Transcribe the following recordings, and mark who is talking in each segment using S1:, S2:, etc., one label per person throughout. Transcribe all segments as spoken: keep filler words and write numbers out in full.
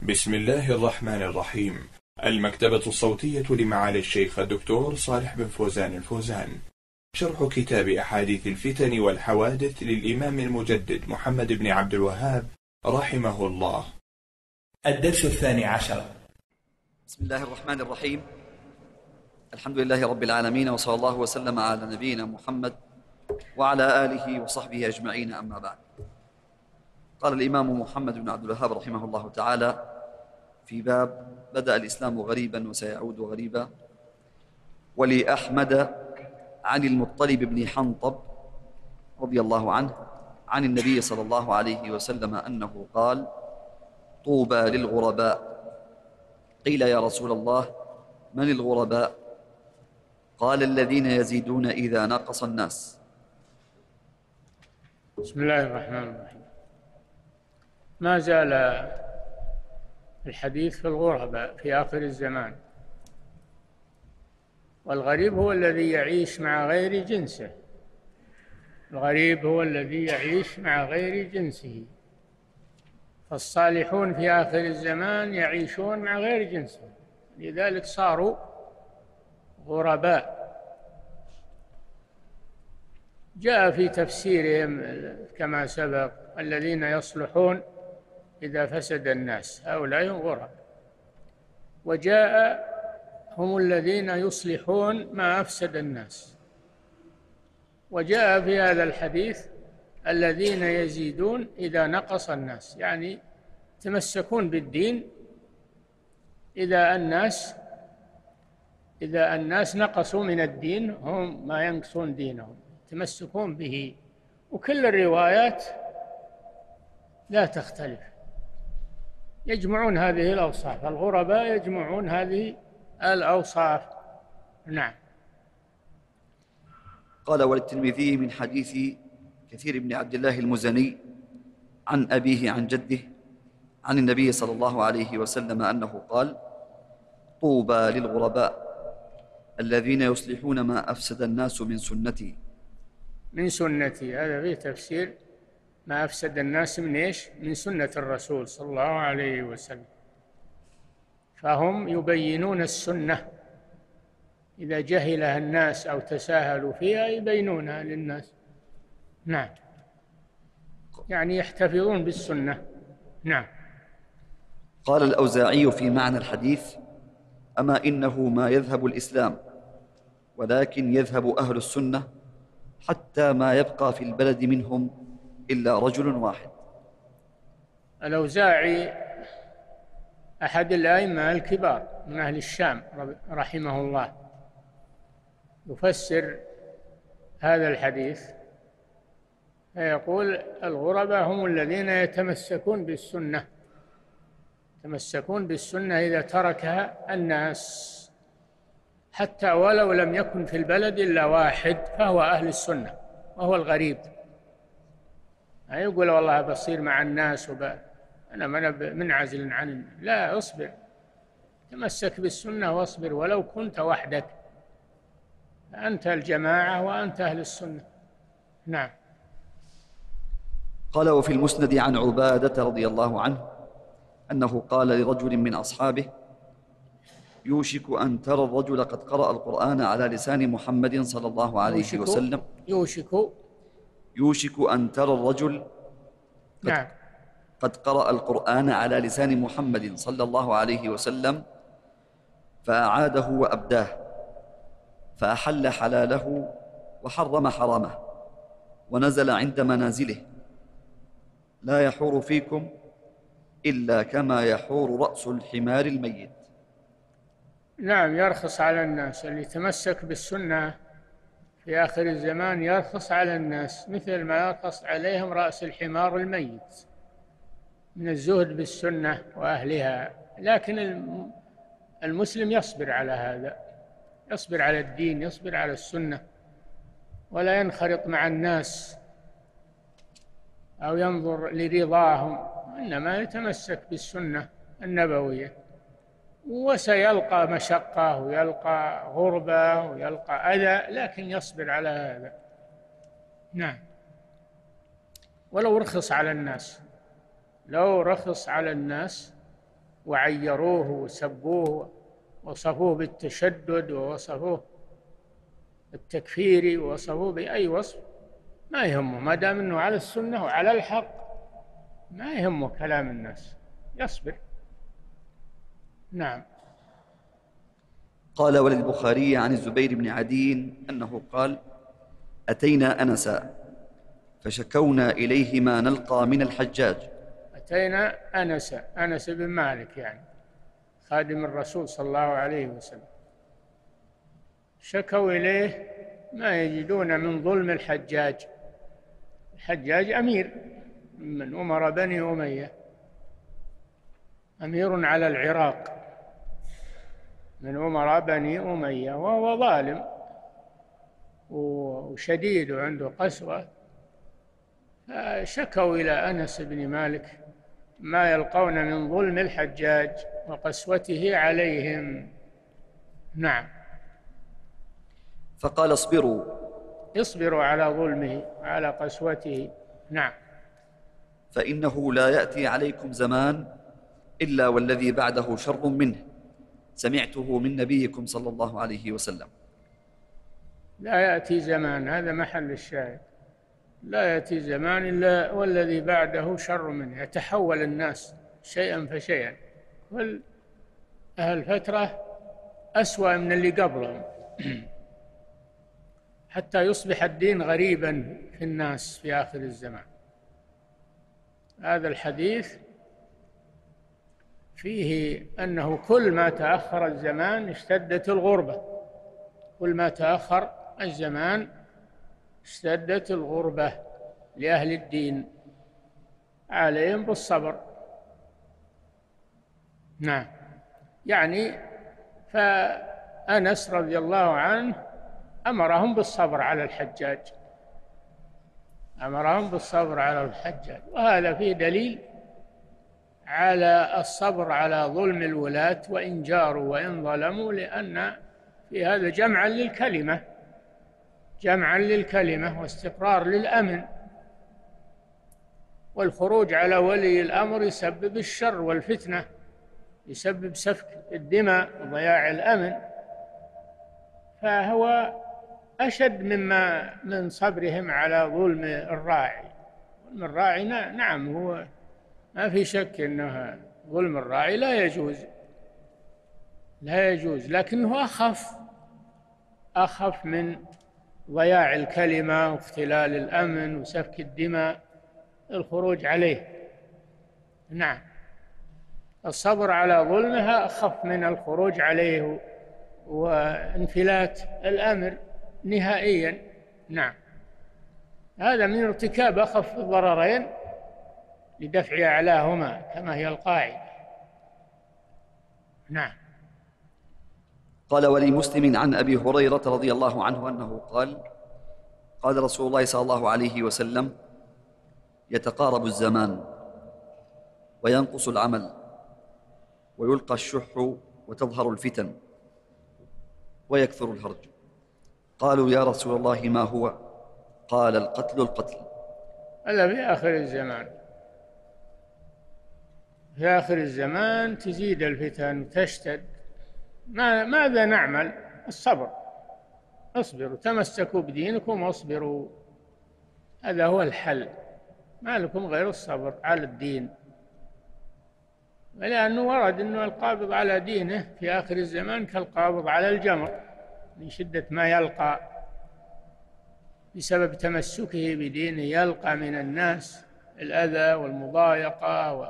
S1: بسم الله الرحمن الرحيم. المكتبة الصوتية لمعالي الشيخ الدكتور صالح بن فوزان الفوزان. شرح كتاب أحاديث الفتن والحوادث للإمام المجدد محمد بن عبد الوهاب رحمه الله.
S2: الدرس الثاني عشر.
S3: بسم الله الرحمن الرحيم. الحمد لله رب العالمين، وصلى الله وسلم على نبينا محمد وعلى آله وصحبه أجمعين، أما بعد. قال الإمام محمد بن عبد الوهاب رحمه الله تعالى في باب بدأ الإسلام غريبا وسيعود غريبا: ولأحمد عن المطلب بن حنطب رضي الله عنه عن النبي صلى الله عليه وسلم أنه قال: طوبى للغرباء. قيل: يا رسول الله، من الغرباء؟ قال: الذين يزيدون إذا نقص الناس.
S4: بسم الله الرحمن الرحيم. ما زال الحديث في الغرباء في آخر الزمان، والغريب هو الذي يعيش مع غير جنسه. الغريب هو الذي يعيش مع غير جنسه، فالصالحون في آخر الزمان يعيشون مع غير جنسهم، لذلك صاروا غرباء. جاء في تفسيرهم كما سبق: الذين يصلحون إذا فسد الناس، هؤلاء غرب. وجاء: هم الذين يصلحون ما أفسد الناس. وجاء في هذا الحديث: الذين يزيدون إذا نقص الناس، يعني يتمسكون بالدين إذا الناس إذا الناس نقصوا من الدين، هم ما ينقصون دينهم، يتمسكون به. وكل الروايات لا تختلف، يجمعون هذه الأوصاف. الغرباء يجمعون هذه الأوصاف. نعم.
S3: قال: وللترمذي من حديث كثير بن عبد الله المزني عن أبيه عن جده عن النبي صلى الله عليه وسلم أنه قال: طوبى للغرباء الذين يصلحون ما أفسد الناس من سنتي.
S4: من سنتي، هذا فيه تفسير ما أفسد الناس من إيش؟ من سنة الرسول صلى الله عليه وسلم. فهم يبينون السنة، إذا جهلها الناس أو تساهلوا فيها يبينونها للناس. نعم، يعني يحتفظون بالسنة. نعم.
S3: قال الأوزاعي في معنى الحديث: أما إنه ما يذهب الإسلام، ولكن يذهب أهل السنة، حتى ما يبقى في البلد منهم إلا رجل واحد.
S4: الأوزاعي أحد الأئمة الكبار من أهل الشام رحمه الله، يفسر هذا الحديث فيقول: الغرباء هم الذين يتمسكون بالسنة، يتمسكون بالسنة إذا تركها الناس، حتى ولو لم يكن في البلد إلا واحد فهو أهل السنة، وهو الغريب. لا يقول والله بصير مع الناس وب... أنا منعزل عن، لا، اصبر، تمسك بالسنة واصبر ولو كنت وحدك، أنت الجماعة وأنت أهل السنة. نعم.
S3: قال: وفي المسند عن عبادة رضي الله عنه أنه قال لرجل من أصحابه: يوشك أن ترى الرجل قد قرأ القرآن على لسان محمد صلى الله عليه
S4: يوشك
S3: وسلم.
S4: يوشك
S3: يوشك أن ترى الرجل قد,
S4: نعم.
S3: قد قرأ القرآن على لسان محمد صلى الله عليه وسلم، فأعاده وأبداه، فأحل حلاله وحرم حرامه، ونزل عند منازله: لا يحور فيكم إلا كما يحور رأس الحمار الميت.
S4: نعم، يرخص على الناس اللي يتمسك بالسنة في آخر الزمان، يرخص على الناس مثل ما يرخص عليهم رأس الحمار الميت من الزهد بالسنة وأهلها. لكن المسلم يصبر على هذا، يصبر على الدين، يصبر على السنة، ولا ينخرط مع الناس أو ينظر لرضاهم، إنما يتمسك بالسنة النبوية. وسيلقى مشقة ويلقى غربة ويلقى أذى، لكن يصبر على هذا. نعم. ولو رخص على الناس، لو رخص على الناس وعيروه وسبوه، وصفوه بالتشدد، ووصفوه التكفيري، ووصفوه بأي وصف، ما يهمه ما دام أنه على السنة وعلى الحق، ما يهمه كلام الناس، يصبر. نعم.
S3: قال: وللبخاري عن الزبير بن عدي أنه قال: أتينا أنسا فشكونا إليه ما نلقى من الحجاج.
S4: أتينا أنس أنس بن مالك يعني خادم الرسول صلى الله عليه وسلم، شكوا إليه ما يجدون من ظلم الحجاج. الحجاج أمير من أمراء بني أمية، أمير على العراق من أمراء بني أمية، وهو ظالم وشديد وعنده قسوة. فشكوا إلى أنس بن مالك ما يلقون من ظلم الحجاج وقسوته عليهم. نعم.
S3: فقال: اصبروا
S4: اصبروا على ظلمه وعلى قسوته. نعم.
S3: فإنه لا يأتي عليكم زمان إلا والذي بعده شر منه، سمعته من نبيكم صلى الله عليه وسلم.
S4: لا يأتي زمان، هذا محل الشاهد، لا يأتي زمان إلا والذي بعده شر منه، يتحول الناس شيئا فشيئا، كل أهل فترة أسوأ من اللي قبلهم حتى يصبح الدين غريبا في الناس في آخر الزمان. هذا الحديث فيه أنه كل ما تأخر الزمان اشتدت الغربة، كل ما تأخر الزمان اشتدت الغربة لأهل الدين، عليهم بالصبر. نعم. يعني فأنس رضي الله عنه أمرهم بالصبر على الحجاج، أمرهم بالصبر على الحجاج، وهذا فيه دليل على الصبر على ظلم الولاة وإن جاروا وإن ظلموا، لأن في هذا جمعا للكلمة، جمعا للكلمة واستقرار للأمن. والخروج على ولي الأمر يسبب الشر والفتنة، يسبب سفك الدماء وضياع الأمن، فهو أشد مما من صبرهم على ظلم الراعي. ظلم الراعي نعم هو ما في شك أنه ظلم الراعي لا يجوز، لا يجوز، لكنه أخف أخف من ضياع الكلمة واختلال الأمن وسفك الدماء، الخروج عليه. نعم. الصبر على ظلمها أخف من الخروج عليه وانفلات الأمر نهائيا. نعم. هذا من ارتكاب أخف الضررين لدفع أعلاهما كما هي القاعدة. نعم.
S3: قال: ولمسلم عن أبي هريرة رضي الله عنه أنه قال: قال رسول الله صلى الله عليه وسلم: يتقارب الزمان وينقص العمل ويلقى الشح وتظهر الفتن ويكثر الهرج. قالوا: يا رسول الله ما هو؟ قال: القتل القتل.
S4: هذا في آخر الزمان، في آخر الزمان تزيد الفتن وتشتد. ما ماذا نعمل؟ الصبر، اصبروا، تمسكوا بدينكم واصبروا، هذا هو الحل، ما لكم غير الصبر على الدين. ولأنه ورد أنه القابض على دينه في آخر الزمان كالقابض على الجمر من شدة ما يلقى بسبب تمسكه بدينه، يلقى من الناس الأذى والمضايقة و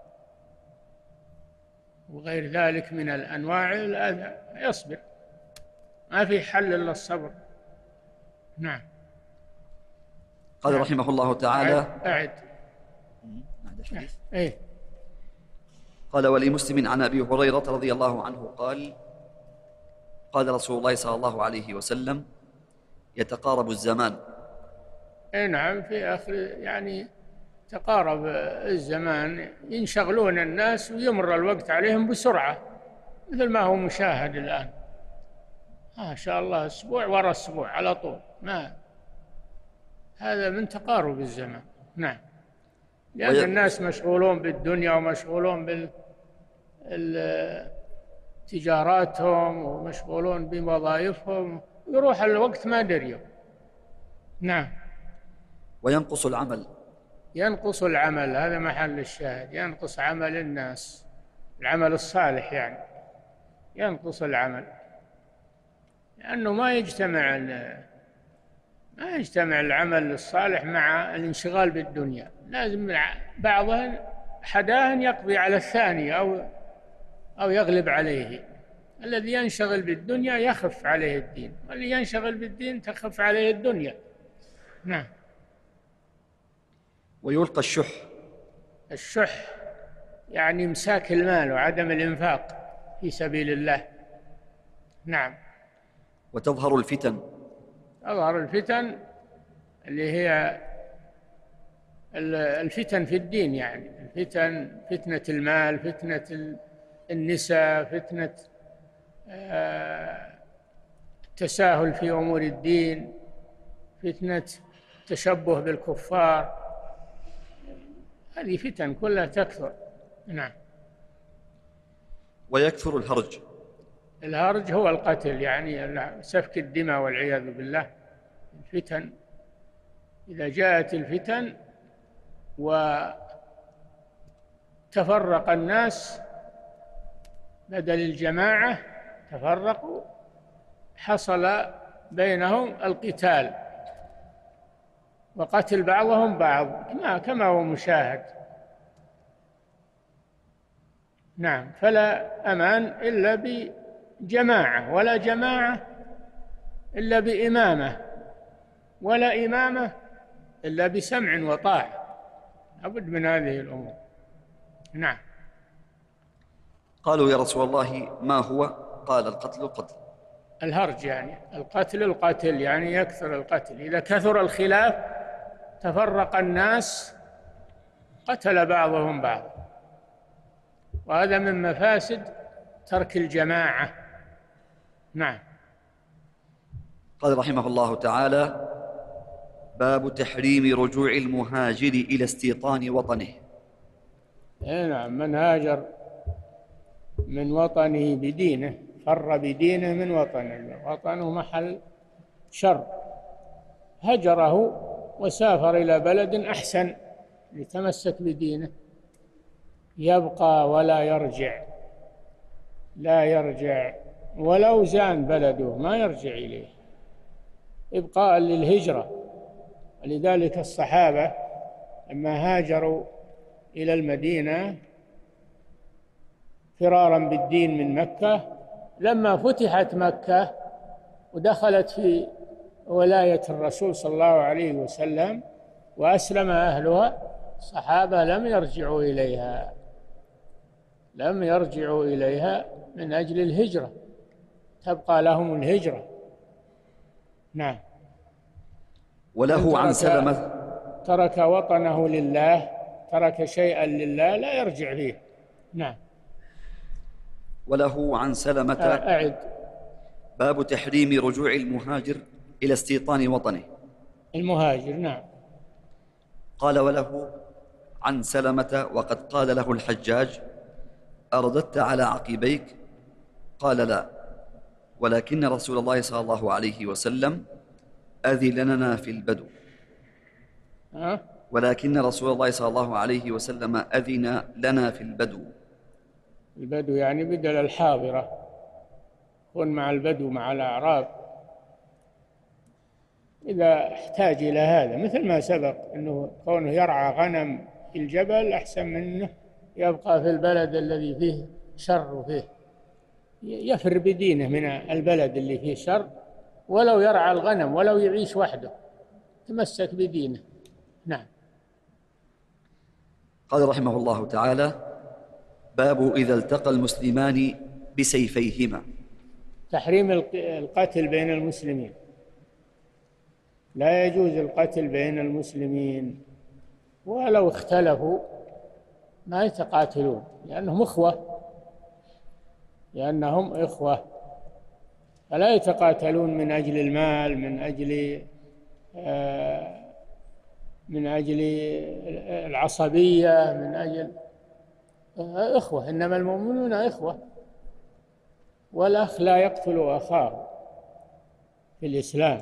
S4: وغير ذلك من الأنواع الأذى، يصبر، ما في حل إلا الصبر. نعم.
S3: قال نعم. رحمه الله تعالى:
S4: أعد
S3: أعد
S4: إيه.
S3: قال: ولمسلم عن أبي هريرة رضي الله عنه قال: قال رسول الله صلى الله عليه وسلم: يتقارب الزمان.
S4: إيه نعم، في آخر يعني تقارب الزمان، ينشغلون الناس ويمر الوقت عليهم بسرعة، مثل ما هو مشاهد الآن، ما شاء الله أسبوع وراء أسبوع على طول، ما هذا من تقارب الزمان. نعم. لأن وي... الناس مشغولون بالدنيا ومشغولون تجاراتهم ومشغولون بوظائفهم، يروح الوقت ما دريوا. نعم.
S3: وينقص العمل.
S4: ينقص العمل، هذا محل الشاهد، ينقص عمل الناس، العمل الصالح يعني ينقص العمل، لأنه ما يجتمع ما يجتمع العمل الصالح مع الانشغال بالدنيا، لازم بعضهم حداه يقضي على الثاني أو أو يغلب عليه. الذي ينشغل بالدنيا يخف عليه الدين، والذي ينشغل بالدين تخف عليه الدنيا. نعم.
S3: ويلقى الشح.
S4: الشح يعني إمساك المال وعدم الإنفاق في سبيل الله. نعم.
S3: وتظهر الفتن.
S4: تظهر الفتن اللي هي الفتن في الدين، يعني الفتن، فتنة المال، فتنة النساء، فتنة التساهل في أمور الدين، فتنة التشبه بالكفار، هذه فتن كلها تكثر. نعم.
S3: ويكثر الهرج.
S4: الهرج هو القتل، يعني سفك الدماء والعياذ بالله. الفتن إذا جاءت الفتن وتفرق الناس بدل الجماعة، تفرقوا، حصل بينهم القتال وقتل بعضهم بعض كما هو مشاهد. نعم. فلا أمان إلا بجماعة، ولا جماعة إلا بإمامة، ولا إمامة إلا بسمع وطاعة، لابد من هذه الأمور. نعم.
S3: قالوا يا رسول الله ما هو؟ قال القتل القتل.
S4: الهرج يعني القتل القتل، يعني يكثر القتل. إذا كثر الخلاف تفرق الناس، قتل بعضهم بعض، وهذا من مفاسد ترك الجماعة. نعم.
S3: قال رحمه الله تعالى: باب تحريم رجوع المهاجر إلى استيطان وطنه.
S4: نعم. من هاجر من وطنه بدينه، فر بدينه من وطنه، وطنه محل شر، هجره وسافر إلى بلد أحسن يتمسك بدينه، يبقى ولا يرجع، لا يرجع ولو زان بلده ما يرجع إليه، إبقاء للهجرة. ولذلك الصحابة لما هاجروا إلى المدينة فرارا بالدين من مكة، لما فتحت مكة ودخلت في ولاية الرسول صلى الله عليه وسلم وأسلم أهلها، الصحابة لم يرجعوا إليها، لم يرجعوا إليها من أجل الهجرة، تبقى لهم الهجرة. نعم.
S3: وله عن سلمة.
S4: ترك وطنه لله، ترك شيئا لله لا يرجع فيه. نعم.
S3: وله عن سلمة.
S4: أعد.
S3: باب تحريم رجوع المهاجر إلى استيطان وطنه.
S4: المهاجر. نعم.
S3: قال: وله عن سلمة وقد قال له الحجاج: أرددت على عقبيك؟ قال: لا، ولكن رسول الله صلى الله عليه وسلم أذن لنا في البدو.
S4: أه؟
S3: ولكن رسول الله صلى الله عليه وسلم أذن لنا في البدو.
S4: البدو يعني بدل الحاضرة، كن مع البدو مع الأعراب إذا احتاج إلى هذا، مثل ما سبق أنه كونه يرعى غنم في الجبل أحسن منه يبقى في البلد الذي فيه شر وفيه يفر بدينه من البلد اللي فيه شر، ولو يرعى الغنم ولو يعيش وحده تمسك بدينه. نعم.
S3: قال رحمه الله تعالى: باب إذا التقى المسلمان بسيفيهما.
S4: تحريم القتل بين المسلمين، لا يجوز القتل بين المسلمين، ولو اختلفوا ما يتقاتلون لأنهم إخوة، لأنهم إخوة فلا يتقاتلون من أجل المال، من أجل من أجل العصبية، من أجل إخوة، إنما المؤمنون إخوة، والأخ لا يقتل أخاه في الإسلام.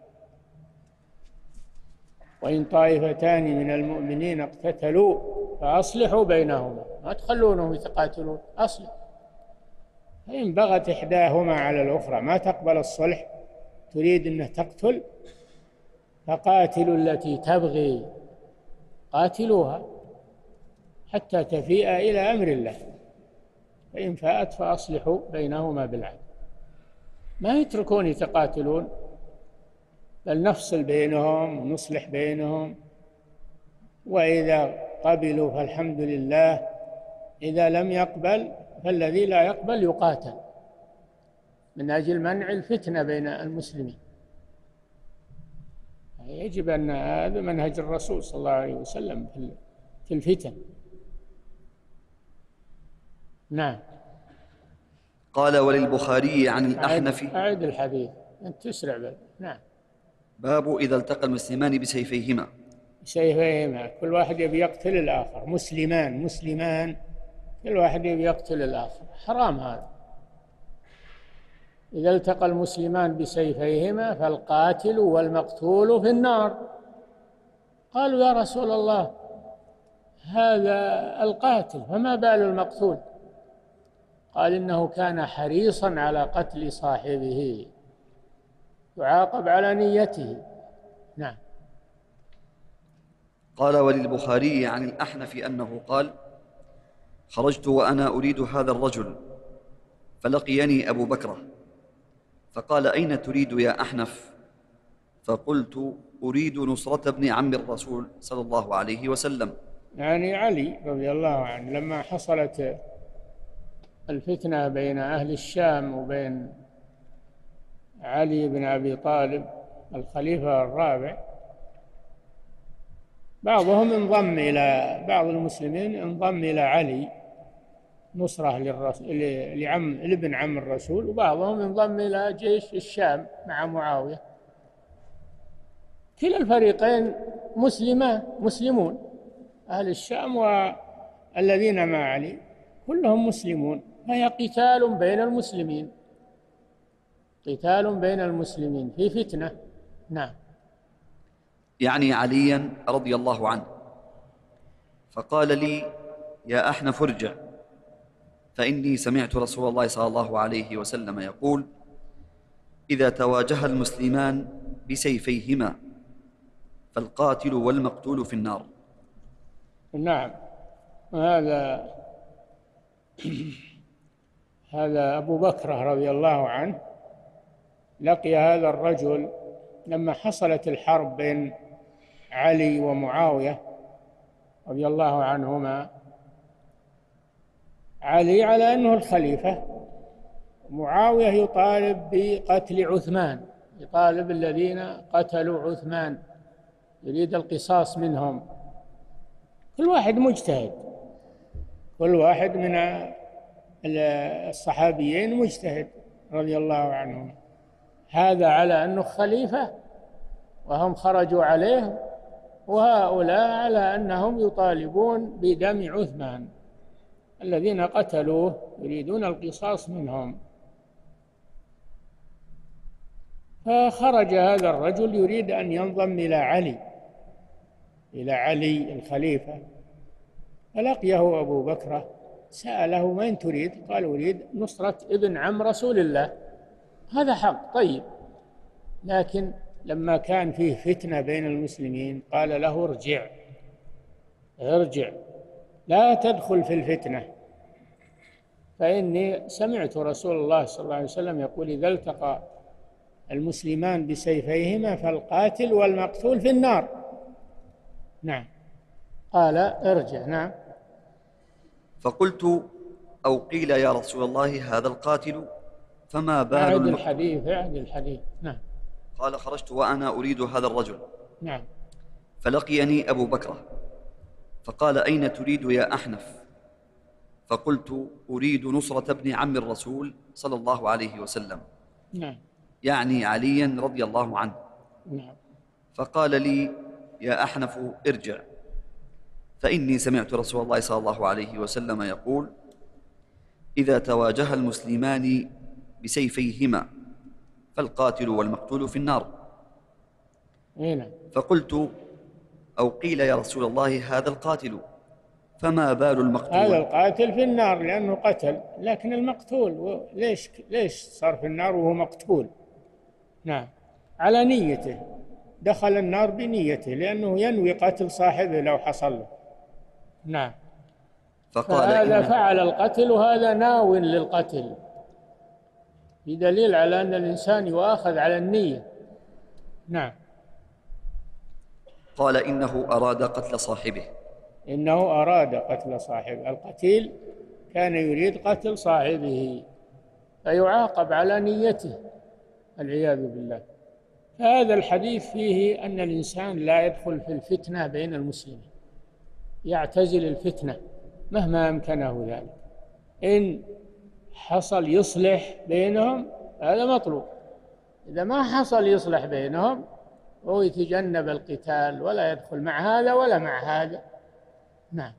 S4: وإن طائفتان من المؤمنين اقتتلوا فأصلحوا بينهما، ما تخلونهم يتقاتلون، أصلح. فإن بغت إحداهما على الأخرى ما تقبل الصلح، تريد أنه تقتل، فقاتلوا التي تبغي، قاتلوها حتى تفيء إلى أمر الله، فإن فاءت فأصلحوا بينهما بالعدل. ما يتركون يتقاتلون، بل نفصل بينهم ونصلح بينهم، وإذا قبلوا فالحمد لله، إذا لم يقبل فالذي لا يقبل يقاتل من أجل منع الفتنة بين المسلمين. يجب أن هذا منهج الرسول صلى الله عليه وسلم في الفتن. نعم.
S3: قال وللبخاري عن الأحنف.
S4: أعد الحديث، أنت تسرع بل. نعم.
S3: باب إذا التقى المسلمان بسيفيهما.
S4: بسيفيهما، كل واحد يبي يقتل الآخر، مسلمان مسلمان، كل واحد يبي يقتل الآخر، حرام هذا. إذا التقى المسلمان بسيفيهما فالقاتل والمقتول في النار. قالوا يا رسول الله هذا القاتل، فما بال المقتول؟ قال إنه كان حريصا على قتل صاحبه، يعاقب على نيته. نعم.
S3: قال وللبخاري عن الأحنف أنه قال خرجت وأنا أريد هذا الرجل فلقيني أبو بكرة فقال أين تريد يا أحنف؟ فقلت أريد نصرة ابن عم الرسول صلى الله عليه وسلم،
S4: يعني علي رضي الله عنه لما حصلت الفتنة بين أهل الشام وبين علي بن أبي طالب الخليفة الرابع، بعضهم انضم إلى بعض المسلمين انضم إلى علي نصرة للرسول لعم لابن عم الرسول، وبعضهم انضم إلى جيش الشام مع معاوية. كلا الفريقين مسلمان مسلمون، أهل الشام والذين مع علي كلهم مسلمون، فهي قتال بين المسلمين، قتال بين المسلمين في فتنة. نعم.
S3: يعني عليا رضي الله عنه. فقال لي يا أحنف ارجع، فإني سمعت رسول الله صلى الله عليه وسلم يقول إذا تواجه المسلمان بسيفيهما فالقاتل والمقتول في النار.
S4: نعم. هذا هذا أبو بكر رضي الله عنه لقي هذا الرجل لما حصلت الحرب بين علي ومعاوية رضي الله عنهما. علي على أنه الخليفة، معاوية يطالب بقتل عثمان، يطالب الذين قتلوا عثمان، يريد القصاص منهم. كل واحد مجتهد، كل واحد من الصحابيين مجتهد رضي الله عنهم. هذا على أنه خليفة وهم خرجوا عليه، وهؤلاء على أنهم يطالبون بدم عثمان، الذين قتلوه يريدون القصاص منهم. فخرج هذا الرجل يريد أن ينضم إلى علي إلى علي الخليفة، فلقيه أبو بكر سأله من تريد؟ قال أريد نصرة ابن عم رسول الله. هذا حق طيب، لكن لما كان فيه فتنة بين المسلمين قال له ارجع ارجع لا تدخل في الفتنة، فإني سمعت رسول الله صلى الله عليه وسلم يقول إذا التقى المسلمان بسيفيهما فالقاتل والمقتول في النار. نعم. قال ارجع. نعم.
S3: فقلت أو قيل يا رسول الله هذا القاتل فما بال
S4: أعد الحديث أعد الحديث. نعم.
S3: قال خرجت وأنا أريد هذا الرجل.
S4: نعم.
S3: فلقيني أبو بكر فقال أين تريد يا أحنف؟ فقلت أريد نصرة ابن عم الرسول صلى الله عليه وسلم.
S4: نعم.
S3: يعني عليا رضي الله عنه.
S4: نعم.
S3: فقال لي يا أحنف ارجع، فإني سمعت رسول الله صلى الله عليه وسلم يقول: إذا تواجه المسلمان بسيفيهما فالقاتل والمقتول في النار.
S4: هنا.
S3: فقلت: أو قيل يا رسول الله هذا القاتل، فما بال المقتول؟
S4: هذا القاتل في النار لأنه قتل، لكن المقتول ليش ليش صار في النار وهو مقتول؟ نعم، على نيته، دخل النار بنيته لأنه ينوي قتل صاحبه لو حصل له. نعم.
S3: فقال:
S4: هذا
S3: إن
S4: فعل القتل وهذا ناو للقتل، بدليل على أن الإنسان يؤاخذ على النية. نعم.
S3: قال: إنه أراد قتل صاحبه.
S4: إنه أراد قتل صاحبه، القتيل كان يريد قتل صاحبه فيعاقب على نيته، العياذ بالله. هذا الحديث فيه أن الإنسان لا يدخل في الفتنة بين المسلمين، يعتزل الفتنة مهما أمكنه ذلك. إن حصل يصلح بينهم هذا مطلوب، إذا ما حصل يصلح بينهم هو يتجنب القتال ولا يدخل مع هذا ولا مع هذا. نعم.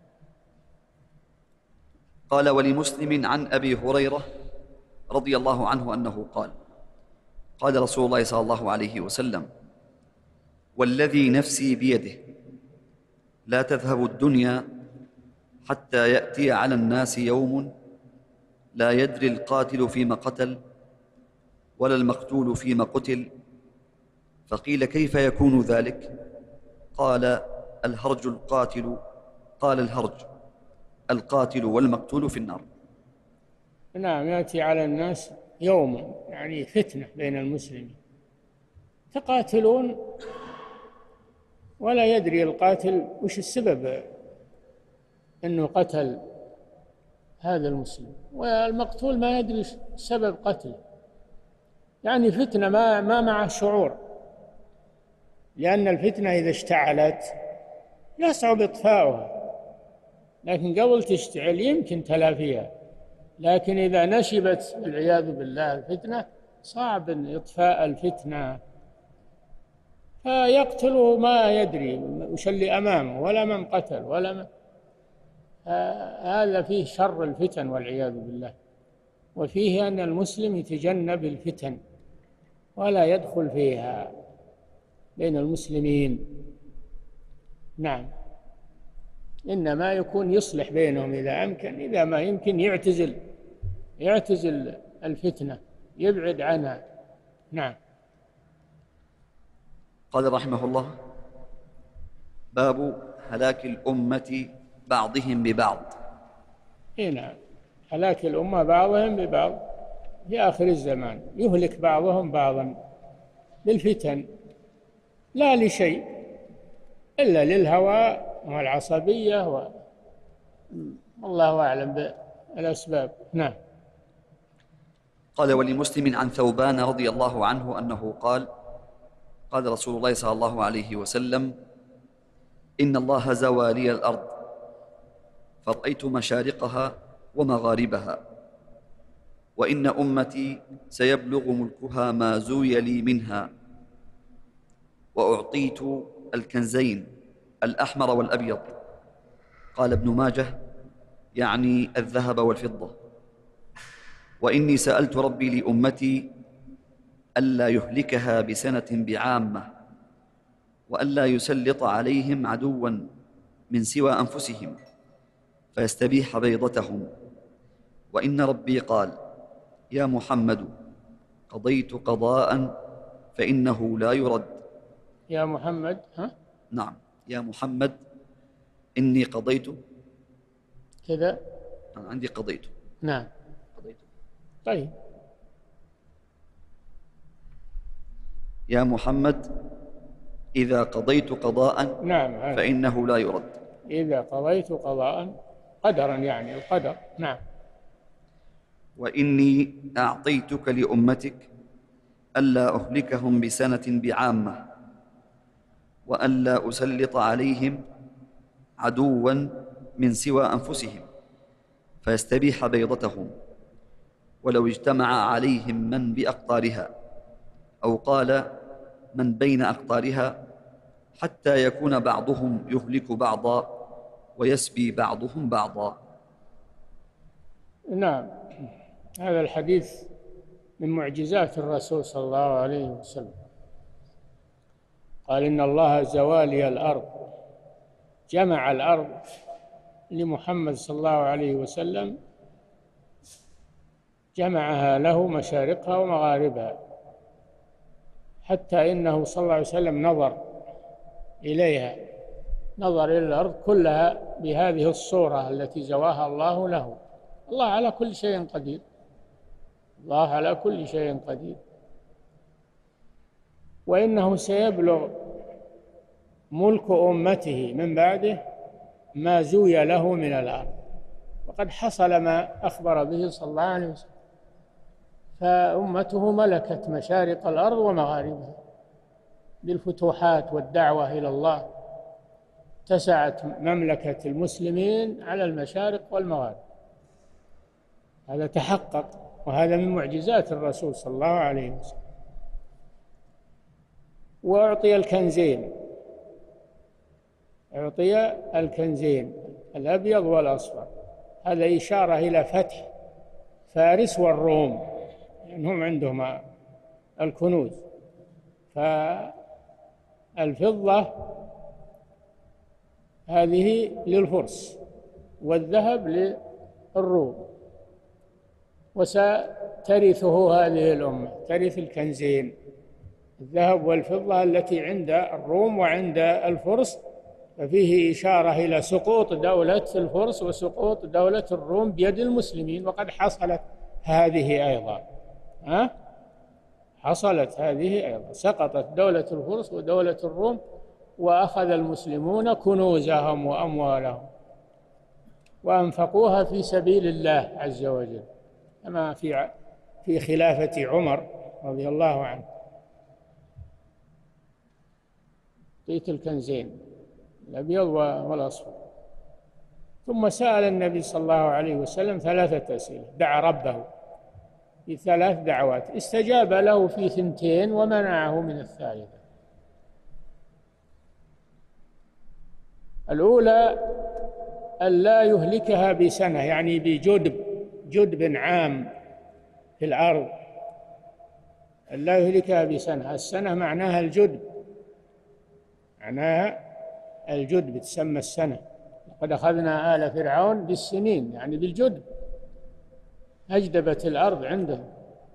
S3: قال: ولمسلم عن أبي هريرة رضي الله عنه أنه قال: قال رسول الله صلى الله عليه وسلم: والذي نفسي بيده لا تذهب الدنيا حتى يأتي على الناس يوم لا يدري القاتل فيما قتل ولا المقتول فيما قتل. فقيل: كيف يكون ذلك؟ قال: الهرج القاتل قال الهرج القاتل والمقتول في النار.
S4: نعم، يأتي على الناس يوم، يعني فتنة بين المسلمين، تقاتلون ولا يدري القاتل وش السبب أنه قتل هذا المسلم، والمقتول ما يدري سبب قتله، يعني فتنة ما ما مع شعور، لأن الفتنة إذا اشتعلت يصعب إطفاؤها، لكن قبل تشتعل يمكن تلافيها، لكن إذا نشبت والعياذ بالله الفتنة صعب إطفاء الفتنة، فيقتله ما يدري وش اللي أمامه ولا من قتل ولا من. هذا فيه شر الفتن والعياذ بالله، وفيه أن المسلم يتجنب الفتن ولا يدخل فيها بين المسلمين. نعم، إنما يكون يصلح بينهم إذا أمكن، إذا ما يمكن يعتزل يعتزل الفتنة، يبعد عنها. نعم.
S3: قال رحمه الله: باب هلاك الأمة بعضهم ببعض.
S4: نعم، هلاك الأمة بعضهم ببعض في آخر الزمان، يهلك بعضهم بعضا بالفتن لا لشيء إلا للهوى والعصبية و... والله أعلم بالأسباب. نعم.
S3: قال: ولمسلم عن ثوبان رضي الله عنه أنه قال: قال رسول الله صلى الله عليه وسلم: إن الله زوى لي الأرض فرأيت مشارقها ومغاربها، وإن أمتي سيبلغ ملكها ما زوي لي منها، وأعطيت الكنزين الأحمر والأبيض. قال ابن ماجه: يعني الذهب والفضة. وإني سألت ربي لأمتي ألا يهلكها بسنة بعامة، وألا يسلط عليهم عدوا من سوى أنفسهم فيستبيح بيضتهم. وإن ربي قال: يا محمد قضيت قضاء فإنه لا يرد.
S4: يا محمد ها؟
S3: نعم، يا محمد إني قضيت
S4: كذا.
S3: أنا عندي قضيت.
S4: نعم
S3: قضيت.
S4: طيب.
S3: يا محمد إذا قضيت قضاء
S4: نعم
S3: فإنه لا يرد.
S4: إذا قضيت قضاء قدرا، يعني القدر. نعم.
S3: وإني أعطيتك لأمتك ألا أهلكهم بسنة بعامة، وألا أسلط عليهم عدوا من سوى أنفسهم فيستبيح بيضتهم، ولو اجتمع عليهم من بأقطارها، أو قال من بين أقطارها، حتى يكون بعضهم يهلك بعضا ويسبي بعضهم بعضا.
S4: نعم، هذا الحديث من معجزات الرسول صلى الله عليه وسلم. قال إن الله زوالي الأرض، جمع الأرض لمحمد صلى الله عليه وسلم، جمعها له مشارقها ومغاربها، حتى إنه صلى الله عليه وسلم نظر إليها، نظر إلى الأرض كلها بهذه الصورة التي زواها الله له. الله على كل شيء قدير، الله على كل شيء قدير. وإنه سيبلغ ملك أمته من بعده ما زوي له من الأرض، وقد حصل ما أخبر به صلى الله عليه وسلم. فأمته ملكت مشارق الأرض ومغاربها بالفتوحات والدعوة إلى الله، اتسعت مملكة المسلمين على المشارق والمغارب. هذا تحقق، وهذا من معجزات الرسول صلى الله عليه وسلم. وأعطي الكنزين، أعطي الكنزين الأبيض والأصفر. هذا إشارة إلى فتح فارس والروم، لأنهم عندهم الكنوز. فالفضة هذه للفرس والذهب للروم، وسترثه هذه الأمة، ترث الكنزين الذهب والفضة التي عند الروم وعند الفرس. ففيه إشارة إلى سقوط دولة الفرس وسقوط دولة الروم بيد المسلمين، وقد حصلت هذه أيضا. ها؟ حصلت هذه أيضا، سقطت دولة الفرس ودولة الروم، وأخذ المسلمون كنوزهم وأموالهم وأنفقوها في سبيل الله عز وجل، كما في في خلافة عمر رضي الله عنه. أعطيت الكنزين الأبيض والأصفر. ثم سأل النبي صلى الله عليه وسلم ثلاثة أسئلة، دعا ربه في ثلاث دعوات، استجاب له في ثنتين ومنعه من الثالثة. الأولى ألا يهلكها بسنة، يعني بجدب، جدب عام في الأرض، ألا يهلكها بسنة. السنة معناها الجدب، معناها الجدب، تسمى السنة. لقد أخذنا آل فرعون بالسنين، يعني بالجدب، أجدبت الأرض عندهم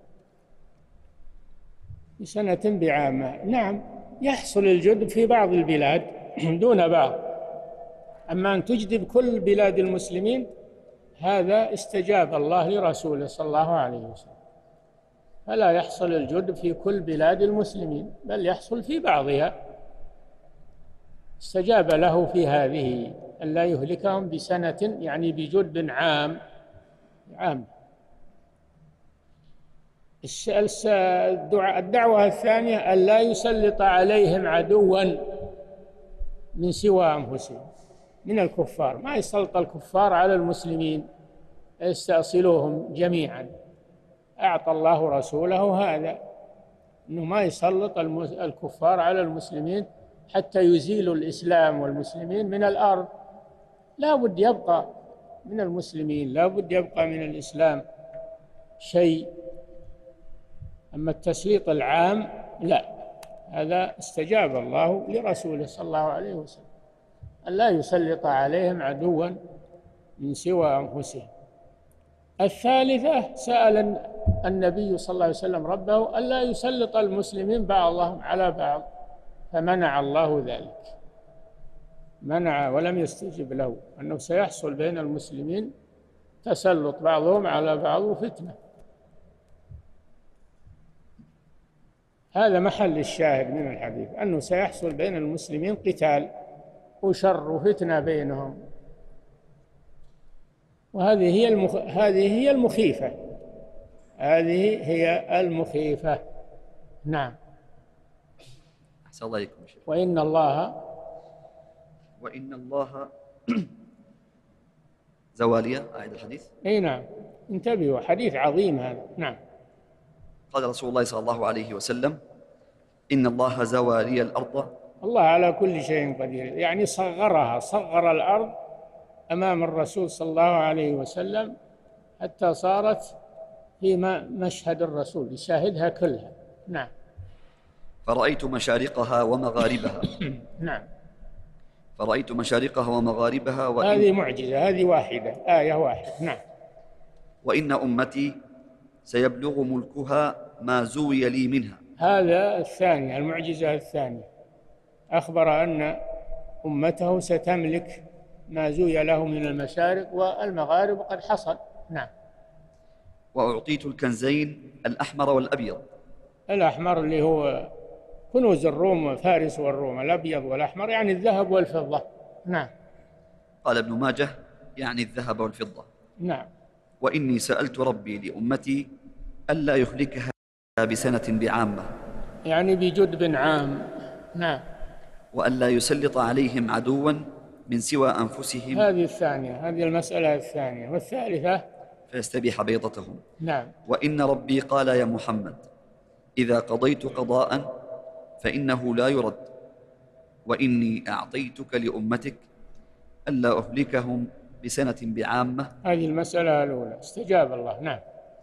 S4: بسنة بعامة. نعم، يحصل الجدب في بعض البلاد دون بعض، أما أن تجدب كل بلاد المسلمين هذا استجاب الله لرسوله صلى الله عليه وسلم. فلا يحصل الجدب في كل بلاد المسلمين، بل يحصل في بعضها. استجاب له في هذه ألا يهلكهم بسنة، يعني بجدب عام عام. الدعوة الثانية ألا يسلط عليهم عدوا من سوى أنفسهم، من الكفار. ما يسلط الكفار على المسلمين يستأصلوهم جميعا. أعطى الله رسوله هذا، أنه ما يسلط الكفار على المسلمين حتى يزيلوا الإسلام والمسلمين من الأرض. لا بد يبقى من المسلمين، لا بد يبقى من الإسلام شيء. أما التسليط العام لا، هذا استجاب الله لرسوله صلى الله عليه وسلم، ألا يسلط عليهم عدوا من سوى أنفسهم. الثالثة سأل النبي صلى الله عليه وسلم ربه ألا يسلط المسلمين بعضهم على بعض، فمنع الله ذلك، منع ولم يستجب له، أنه سيحصل بين المسلمين تسلط بعضهم على بعض وفتنة. هذا محل الشاهد من الحديث، أنه سيحصل بين المسلمين قتال وشر وفتنة بينهم، وهذه هي المخ... هذه هي المخيفة، هذه هي المخيفة. نعم.
S3: أحسن الله إليكم شيخ.
S4: وإن الله
S3: وإن الله زوالية، أعيد الحديث.
S4: أي نعم، انتبهوا، حديث عظيم هذا. نعم.
S3: قال رسول الله صلى الله عليه وسلم إن الله زوالي الأرض.
S4: الله على كل شيء قدير، يعني صغرها، صغر الأرض أمام الرسول صلى الله عليه وسلم حتى صارت في مشهد الرسول يشاهدها كلها. نعم.
S3: فرأيت مشارقها ومغاربها.
S4: نعم.
S3: فرأيت مشارقها ومغاربها وإن
S4: هذه معجزة، هذه واحدة، آية واحدة. نعم.
S3: وإن أمتي سيبلغ ملكها ما زوي لي منها.
S4: هذا الثانية، المعجزة الثانية، أخبر أن أمته ستملك ما زوي له من المشارق والمغارب، وقد حصل. نعم.
S3: وأعطيت الكنزين الأحمر والأبيض.
S4: الأحمر اللي هو كنوز الروم، فارس والروم، الأبيض والأحمر يعني الذهب والفضة. نعم.
S3: قال ابن ماجه يعني الذهب والفضة.
S4: نعم.
S3: وإني سألت ربي لأمتي ألا يهلكها بسنة بعامة،
S4: يعني بجدب عام. نعم.
S3: وألا يسلط عليهم عدوا من سوى أنفسهم.
S4: هذه الثانية، هذه المسألة الثانية. والثالثة
S3: فيستبيح بيضتهم.
S4: نعم.
S3: وإن ربي قال يا محمد إذا قضيت قضاء فإنه لا يرد، وإني أعطيتك لأمتك ألا أهلكهم بسنة بعامة.
S4: هذه المسألة الأولى استجاب الله. نعم.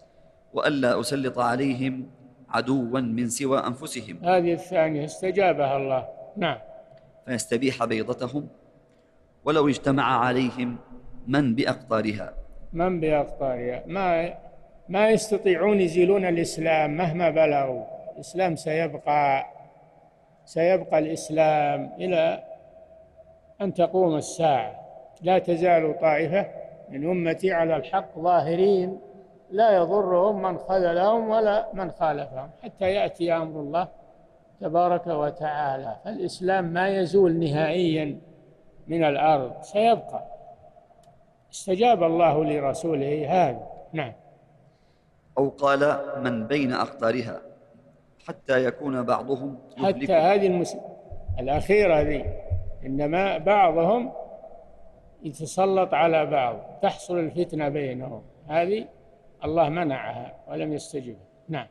S3: وألا أسلط عليهم عدوا من سوى أنفسهم.
S4: هذه الثانية استجابها الله. نعم.
S3: فيستبيح بيضتهم ولو اجتمع عليهم من بأقطارها.
S4: من بأقطارها، ما ما يستطيعون يزيلون الإسلام مهما بلغوا. الإسلام سيبقى سيبقى الإسلام إلى أن تقوم الساعة. لا تزال طائفة من أمتي على الحق ظاهرين لا يضرهم من خذلهم ولا من خالفهم حتى يأتي أمر الله تبارك وتعالى. فالإسلام ما يزول نهائيا من الأرض، سيبقى. استجاب الله لرسوله هذا. نعم.
S3: أو قال من بين أقطارها حتى يكون بعضهم يهلك.
S4: حتى هذه المس... الأخيرة ذي، إنما بعضهم يتسلط على بعض، تحصل الفتنة بينهم، هذه الله منعها ولم يستجب. نعم.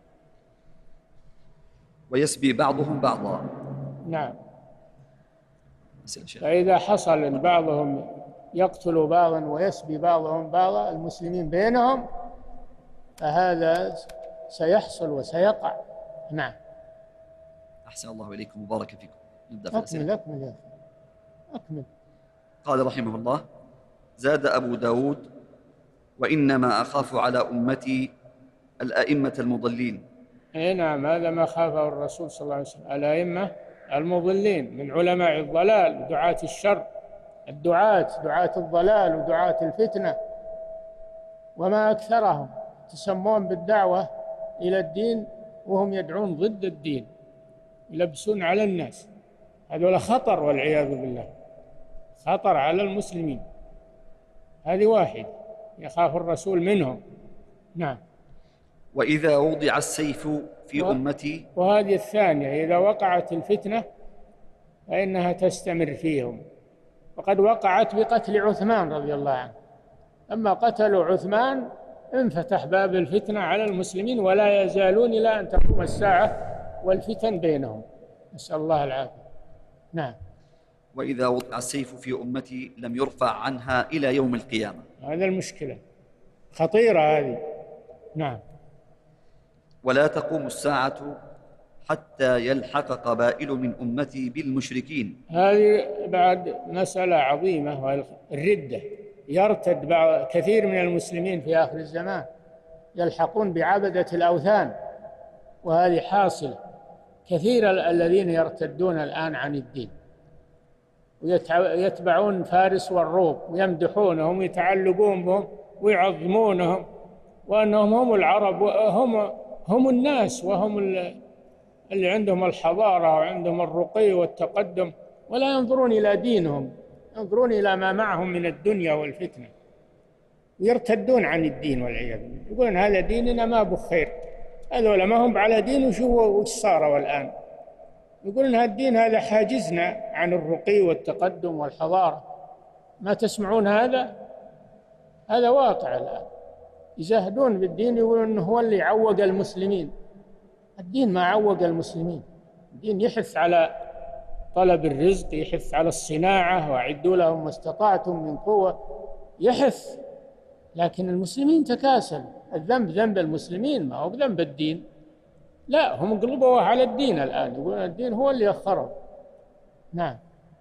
S3: ويسبي بعضهم بعضا.
S4: نعم. فإذا حصل أن بعضهم يقتل بعضا ويسبي بعضهم بعضا المسلمين بينهم فهذا سيحصل وسيقع. نعم.
S3: أحسن الله إليكم وبارك فيكم. نبدأ في
S4: أكمل
S3: الأسئلة.
S4: أكمل أكمل.
S3: قال رحمه الله: زاد أبو داود: وإنما أخاف على أمتي الأئمة المضلين.
S4: أي نعم، هذا ما خافه الرسول صلى الله عليه وسلم، الأئمة المضلين من علماء الضلال، دعاة الشر، الدعاة دعاة الضلال ودعاة الفتنة، وما أكثرهم تسمون بالدعوة إلى الدين وهم يدعون ضد الدين، يلبسون على الناس. هذول خطر والعياذ بالله، خطر على المسلمين. هذه واحد يخاف الرسول منهم. نعم.
S3: وإذا وضع السيف في و... أمتي.
S4: وهذه الثانية، إذا وقعت الفتنة فإنها تستمر فيهم، وقد وقعت بقتل عثمان رضي الله عنه. أما قتلوا عثمان انفتح باب الفتنة على المسلمين، ولا يزالون إلى أن تقوم الساعة والفتن بينهم، نسأل الله العافية. نعم.
S3: وإذا وضع السيف في أمتي لم يرفع عنها إلى يوم القيامة.
S4: هذا المشكلة خطيرة هذه. نعم.
S3: ولا تقوم الساعة حتى يلحق قبائل من أمتي بالمشركين.
S4: هذه بعد مسألة عظيمة، والردة. يرتد بعض كثير من المسلمين في آخر الزمان، يلحقون بعبدة الأوثان، وهذه حاصلة. كثير الذين يرتدون الآن عن الدين ويتبعون فارس والروم ويمدحونهم ويتعلقون بهم ويعظمونهم، وأنهم هم العرب وهم هم الناس، وهم اللي عندهم الحضارة وعندهم الرقي والتقدم، ولا ينظرون إلى دينهم، ينظرون إلى ما معهم من الدنيا والفتنة، ويرتدون عن الدين والعياذ بالله، يقولون هذا ديننا ما بخير. هذول ما هم على دين، وشوفوا وش صاروا الآن، يقولون هذا الدين هذا حاجزنا عن الرقي والتقدم والحضارة. ما تسمعون هذا؟ هذا واقع الآن. يزهدون بالدين، يقولون إنه هو اللي عوق المسلمين. الدين ما عوق المسلمين، الدين يحث على طلب الرزق، يحث على الصناعة، وأعدوا لهم ما استطعتم من قوة. يحث، لكن المسلمين تكاسل. الذنب ذنب المسلمين، ما هو بذنب الدين. لا، هم قلبوا على الدين الآن، يقولون الدين هو اللي يخرب. نعم.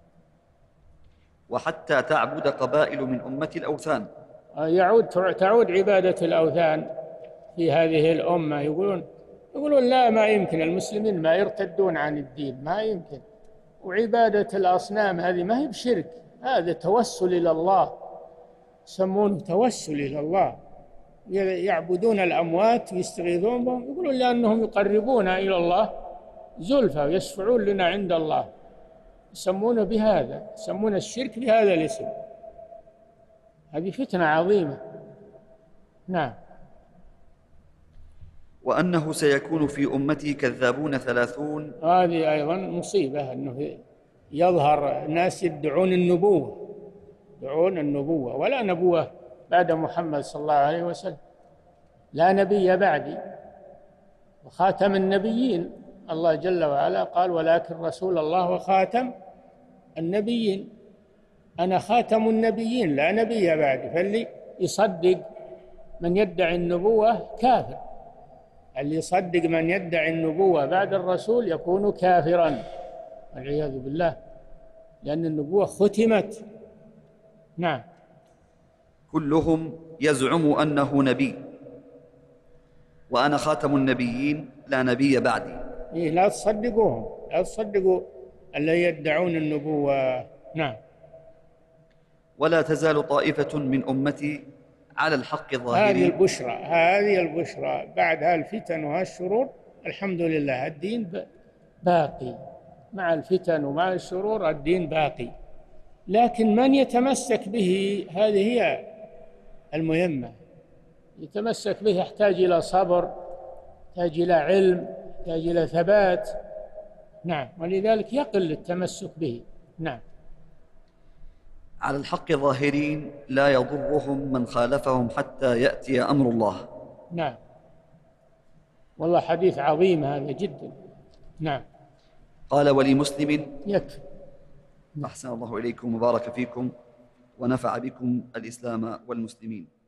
S3: وحتى تعبد قبائل من أمة الأوثان.
S4: يعود تعود عبادة الأوثان في هذه الأمة. يقولون يقولون لا، ما يمكن، المسلمين ما يرتدون عن الدين، ما يمكن. وعبادة الأصنام هذه ما هي بشرك، هذا توسل إلى الله، يسمونه توسل إلى الله. يعبدون الأموات ويستغيثون بهم، يقولون لأنهم يقربون إلى الله زلفى ويشفعون لنا عند الله، يسمونه بهذا، يسمون الشرك بهذا الاسم. هذه فتنة عظيمة. نعم.
S3: وأنه سيكون في أمتي كذابون ثلاثون.
S4: هذه أيضا مصيبة، أنه يظهر ناس يدعون النبوة، يدعون النبوة، ولا نبوة بعد محمد صلى الله عليه وسلم، لا نبي بعدي، وخاتم النبيين. الله جل وعلا قال: ولكن رسول الله وخاتم النبيين. أنا خاتم النبيين لا نبي بعدي. فاللي يصدق من يدعي النبوة كافر، اللي يصدق من يدعي النبوة بعد الرسول يكون كافرا والعياذ بالله، لأن النبوة ختمت. نعم.
S3: كلهم يزعم أنه نبي، وأنا خاتم النبيين لا نبي بعدي.
S4: إيه، لا تصدقوهم، لا تصدقوا الذين يدعون النبوة. نعم.
S3: ولا تزال طائفة من أمتي على الحق ظاهرين.
S4: هذه البشرى، هذه البشرى بعد هالفتن وهالشرور. الحمد لله الدين باقي، مع الفتن ومع الشرور الدين باقي، لكن من يتمسك به هذه هي المهمة. يتمسك به يحتاج إلى صبر، يحتاج إلى علم، يحتاج إلى ثبات. نعم. ولذلك يقل التمسك به. نعم.
S3: على الحق ظاهرين لا يضرهم من خالفهم حتى يأتي أمر الله.
S4: نعم. والله حديث عظيم هذا جدا. نعم.
S3: قال: ولمسلم.
S4: يكفي.
S3: أحسن الله إليكم وبارك فيكم ونفع بكم الإسلام والمسلمين.